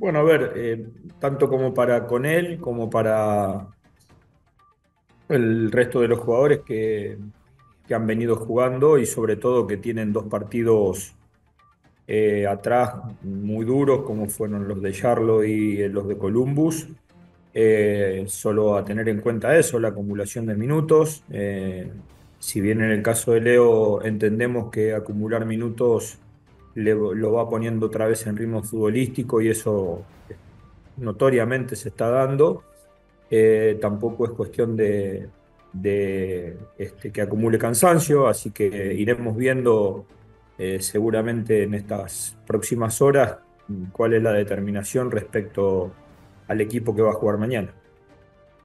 Bueno, a ver, tanto como para con él como para el resto de los jugadores que han venido jugando y sobre todo que tienen dos partidos atrás muy duros como fueron los de Charlo y los de Columbus. Solo a tener en cuenta eso, la acumulación de minutos. Si bien en el caso de Leo entendemos que acumular minutos lo va poniendo otra vez en ritmo futbolístico y eso notoriamente se está dando. Tampoco es cuestión de que acumule cansancio, así que iremos viendo seguramente en estas próximas horas cuál es la determinación respecto al equipo que va a jugar mañana.